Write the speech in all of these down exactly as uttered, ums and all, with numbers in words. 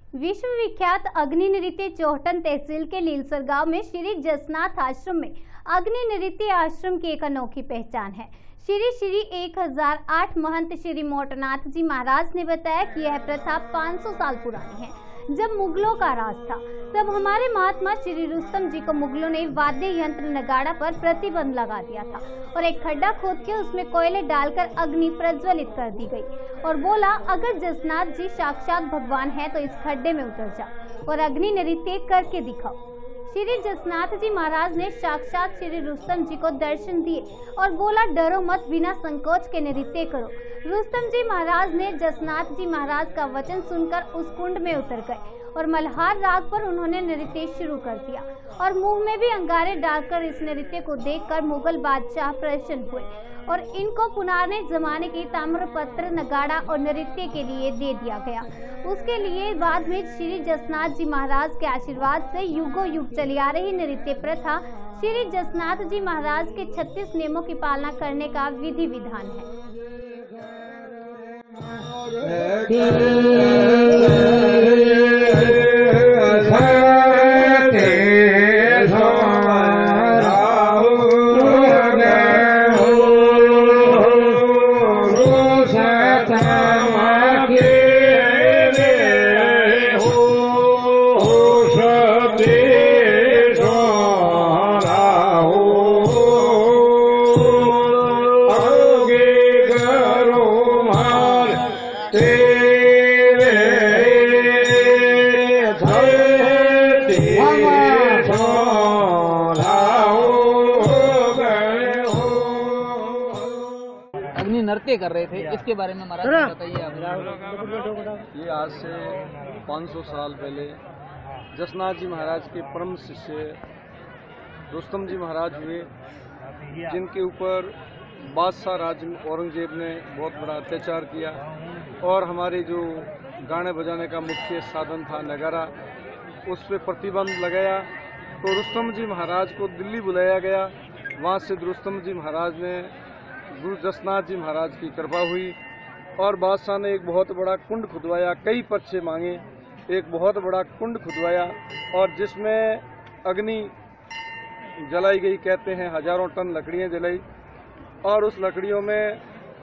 विश्व विख्यात अग्नि नृत्य चौहटन तहसील के लीलसर गांव में श्री जसनाथ आश्रम में अग्नि नृत्य आश्रम की एक अनोखी पहचान है। श्री श्री एक हज़ार आठ महंत श्री मोटनाथ जी महाराज ने बताया कि यह प्रथा पाँच सौ साल पुरानी है। जब मुगलों का राज था तब हमारे महात्मा श्री रुस्तम जी को मुगलों ने वाद्य यंत्र नगाड़ा पर प्रतिबंध लगा दिया था और एक खड्डा खोद के उसमें कोयले डालकर अग्नि प्रज्वलित कर दी गई और बोला, अगर जसनाथ जी साक्षात भगवान है तो इस खड्डे में उतर जाओ और अग्नि नृत्य करके दिखाओ। श्री जसनाथ जी महाराज ने साक्षात श्री रुस्तम जी को दर्शन दिए और बोला, डरो मत, बिना संकोच के नृत्य करो। रुस्तम जी महाराज ने जसनाथ जी महाराज का वचन सुनकर उस कुंड में उतर गए और मल्हार राग पर उन्होंने नृत्य शुरू कर दिया और मुंह में भी अंगारे डालकर इस नृत्य को देखकर मुगल बादशाह प्रसन्न हुए और इनको पुराने जमाने की ताम्रपत्र नगाड़ा और नृत्य के लिए दे दिया गया। उसके लिए बाद में श्री जसनाथ जी महाराज के आशीर्वाद से युगों युग चली आ रही नृत्य प्रथा श्री जसनाथ जी महाराज के छत्तीस नियमों की पालना करने का विधि विधान है। अग्नि नृत्य कर रहे थे, इसके बारे में महाराज बताइए आप। ये आज से पाँच सौ साल पहले जसनाथ जी महाराज के परम शिष्य रुस्तम जी महाराज हुए, जिनके ऊपर बादशाह राज औरंगजेब ने बहुत बड़ा अत्याचार किया और हमारे जो गाने बजाने का मुख्य साधन था नगारा, उस पर प्रतिबंध लगाया। तो रुस्तम जी महाराज को दिल्ली बुलाया गया। वहाँ से रुस्तम जी महाराज ने गुरु जसनाथ जी महाराज की कृपा हुई और बादशाह ने एक बहुत बड़ा कुंड खुदवाया, कई पर्चे मांगे, एक बहुत बड़ा कुंड खुदवाया और जिसमें अग्नि जलाई गई, कहते हैं हजारों टन लकड़ियाँ जलाई और उस लकड़ियों में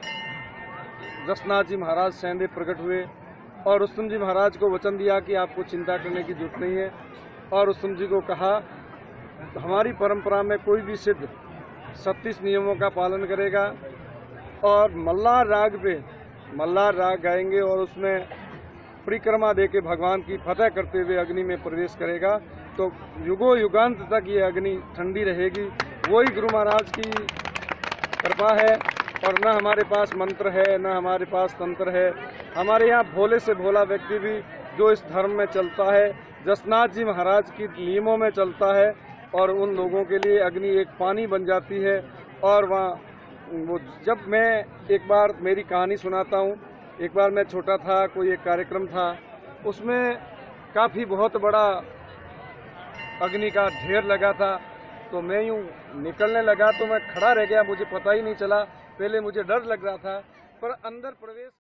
जसनाथ जी महाराज सेंधे प्रकट हुए और रुस्तम जी महाराज को वचन दिया कि आपको चिंता करने की जरूरत नहीं है। और रुस्तम जी को कहा, हमारी परंपरा में कोई भी सिद्ध छत्तीस नियमों का पालन करेगा और मल्हार राग पे मल्हार राग गाएंगे और उसमें परिक्रमा दे के भगवान की फतह करते हुए अग्नि में प्रवेश करेगा, तो युगों युगांत तक ये अग्नि ठंडी रहेगी। वही गुरु महाराज की कृपा है और न हमारे पास मंत्र है, न हमारे पास तंत्र है। हमारे यहाँ भोले से भोला व्यक्ति भी जो इस धर्म में चलता है, जसनाथ जी महाराज की नियमों में चलता है और उन लोगों के लिए अग्नि एक पानी बन जाती है। और वहाँ वो जब मैं एक बार मेरी कहानी सुनाता हूँ, एक बार मैं छोटा था, कोई एक कार्यक्रम था, उसमें काफ़ी बहुत बड़ा अग्नि का ढेर लगा था, तो मैं यूँ निकलने लगा तो मैं खड़ा रह गया, मुझे पता ही नहीं चला। पहले मुझे डर लग रहा था पर अंदर प्रवेश